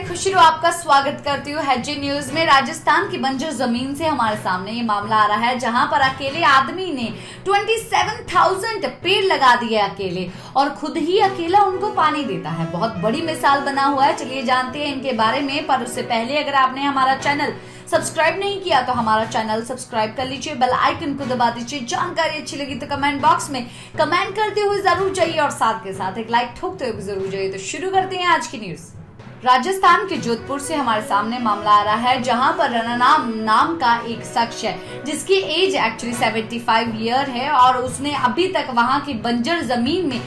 खुशी आपका स्वागत करती हूँ हैजी न्यूज में। राजस्थान की बंजर जमीन से हमारे सामने ये मामला आ रहा है जहां पर अकेले आदमी ने 27,000 पेड़ लगा दिए अकेले, और खुद ही अकेला उनको पानी देता है। बहुत बड़ी मिसाल बना हुआ है। चलिए जानते हैं इनके बारे में, पर उससे पहले अगर आपने हमारा चैनल सब्सक्राइब नहीं किया तो हमारा चैनल सब्सक्राइब कर लीजिए, बेल आइकन को दबा दीजिए। जानकारी अच्छी लगी तो कमेंट बॉक्स में कमेंट करते हुए जरूर जाइए और साथ के साथ एक लाइक ठोकते हुए जरूर जाइए। तो शुरू करते हैं आज की न्यूज। राजस्थान के जोधपुर से हमारे सामने मामला आ रहा है जहां पर रनाराम नाम का एक शख्स है जिसकी एज एक्चुअली 75 ईयर है, और उसने अभी तक वहां की बंजर जमीन में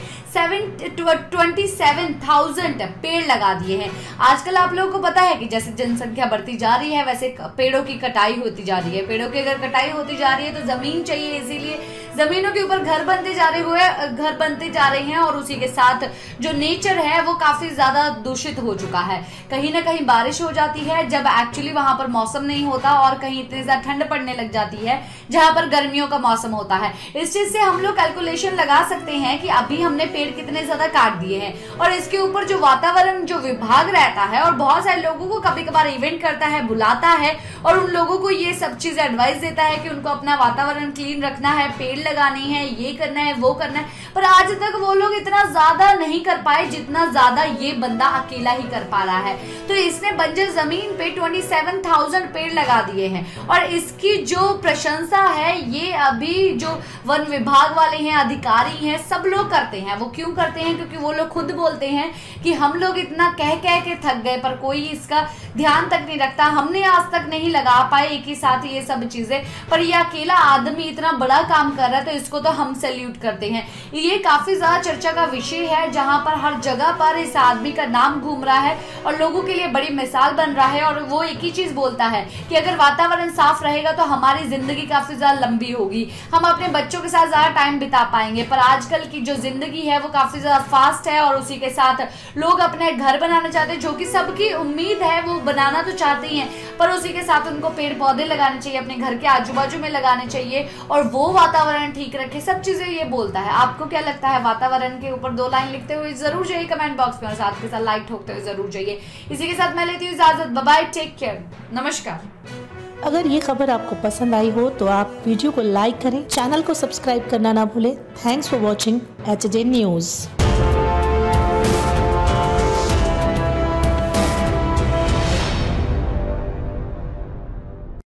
27,000 पेड़ लगा दिए हैं। आजकल आप लोगों को पता है कि जैसे जनसंख्या बढ़ती जा रही है वैसे पेड़ों की कटाई होती जा रही है। पेड़ों की अगर कटाई होती जा रही है तो जमीन चाहिए, इसीलिए जमीनों के ऊपर घर बनते जा रहे हैं और उसी के साथ जो नेचर है वो काफी ज्यादा दूषित हो चुका है। कहीं ना कहीं बारिश हो जाती है जब एक्चुअली वहां पर मौसम नहीं होता, और कहीं इतनी ज्यादा ठंड पड़ने लग जाती है जहां पर गर्मियों का मौसम होता है। इस चीज से हम लोग कैलकुलेशन लगा सकते हैं कि अभी हमने पेड़ कितने ज्यादा काट दिए हैं, और इसके ऊपर जो वातावरण जो विभाग रहता है और बहुत सारे लोगों को कभी कभार इवेंट करता है, बुलाता है और उन लोगों को ये सब चीज एडवाइस देता है कि उनको अपना वातावरण क्लीन रखना है, पेड़ लगाने हैं, ये करना है, वो करना है, पर आज तक वो लोग इतना ज्यादा नहीं कर पाए जितना ज्यादा ये बंदा अकेला ही कर पा रहा है। तो इसने बंजर जमीन पे 27,000 पेड़ लगा दिए हैं, और इसकी जो प्रशंसा है ये अभी जो वन विभाग वाले हैं, अधिकारी हैं, सब लोग करते हैं। वो क्यों करते हैं? क्योंकि वो लोग खुद बोलते हैं कि हम लोग इतना कह के थक गए पर कोई इसका ध्यान तक नहीं रखता। हमने आज तक नहीं लगा पाए एक ही साथ ये सब चीजें, पर ये अकेला आदमी इतना बड़ा काम कर रहा है तो इसको तो हम सैल्यूट करते हैं। ये काफी ज्यादा चर्चा का विषय है जहां पर हर जगह पर इस आदमी का नाम घूम रहा है और लोगों के लिए बड़ी मिसाल बन रहा है। और वो एक ही चीज बोलता है कि अगर वातावरण साफ रहेगा तो हमारी जिंदगी काफी ज्यादा लंबी होगी, हम अपने बच्चों के साथ ज्यादा टाइम बिता पाएंगे। पर आजकल की जो जिंदगी है वो काफी ज्यादा फास्ट है, और उसी के साथ लोग अपने घर बनाना चाहते हैं, जो कि सबकी उम्मीद है, वो बनाना तो चाहते ही हैं, पर उसी के साथ उनको पेड़ पौधे लगाने चाहिए, अपने घर के आजू बाजू में लगाने चाहिए, और वो वातावरण ठीक रखे, सब चीजें ये बोलता है। आपको क्या लगता है? वातावरण के ऊपर 2 लाइन लिखते हुए जरूर जाइए कमेंट बॉक्स में, और साथ के साथ लाइक ठोकते हुए जरूर जाइए। इसी के साथ मैं लेती हूँ इजाजत। बाय बाय, टेक केयर, नमस्कार। अगर ये खबर आपको पसंद आई हो तो आप वीडियो को लाइक करें, चैनल को सब्सक्राइब करना ना भूलें। Thanks for watching HJ news.